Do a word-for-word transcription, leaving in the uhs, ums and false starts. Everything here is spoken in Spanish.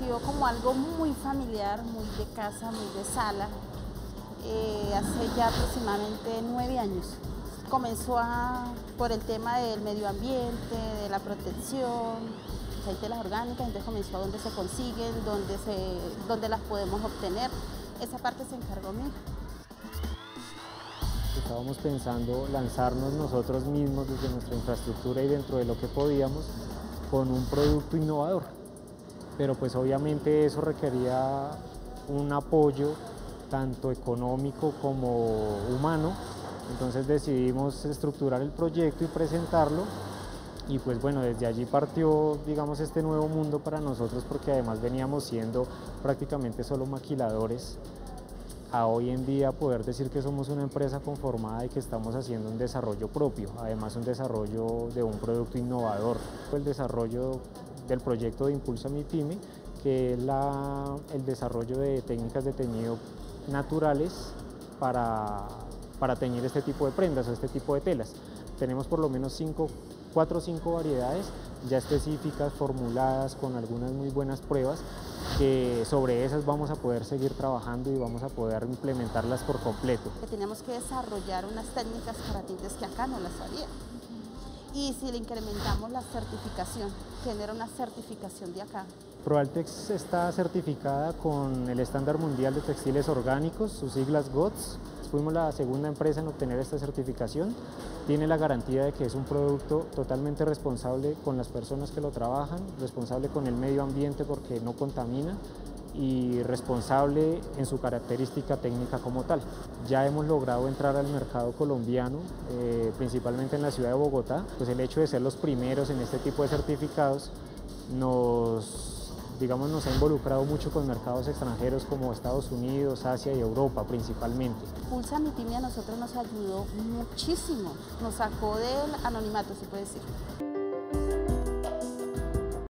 nació como algo muy familiar, muy de casa, muy de sala, eh, hace ya aproximadamente nueve años. Comenzó a, por el tema del medio ambiente, de la protección, hay telas orgánicas, entonces comenzó a dónde se consiguen, dónde, se, dónde las podemos obtener. Esa parte se encargó mí. Estábamos pensando lanzarnos nosotros mismos desde nuestra infraestructura y dentro de lo que podíamos con un producto innovador, pero pues obviamente eso requería un apoyo tanto económico como humano, entonces decidimos estructurar el proyecto y presentarlo y pues bueno, desde allí partió, digamos, este nuevo mundo para nosotros porque además veníamos siendo prácticamente solo maquiladores. A hoy en día poder decir que somos una empresa conformada y que estamos haciendo un desarrollo propio, además un desarrollo de un producto innovador. El desarrollo del proyecto de Impulsa Mi Pyme, que es la, el desarrollo de técnicas de teñido naturales para, para teñir este tipo de prendas o este tipo de telas. Tenemos por lo menos cinco, cuatro o cinco variedades ya específicas, formuladas, con algunas muy buenas pruebas, que sobre esas vamos a poder seguir trabajando y vamos a poder implementarlas por completo. Que tenemos que desarrollar unas técnicas para tintes que acá no las había. Y si le incrementamos la certificación, genera una certificación de acá. ProAltex está certificada con el estándar mundial de textiles orgánicos, sus siglas G O T S. Fuimos la segunda empresa en obtener esta certificación. Tiene la garantía de que es un producto totalmente responsable con las personas que lo trabajan, responsable con el medio ambiente porque no contamina y responsable en su característica técnica como tal. Ya hemos logrado entrar al mercado colombiano, eh, principalmente en la ciudad de Bogotá. Pues el hecho de ser los primeros en este tipo de certificados nos digamos, nos ha involucrado mucho con mercados extranjeros como Estados Unidos, Asia y Europa principalmente. Impulsa Mi Pyme a nosotros nos ayudó muchísimo, nos sacó del anonimato, se puede decir.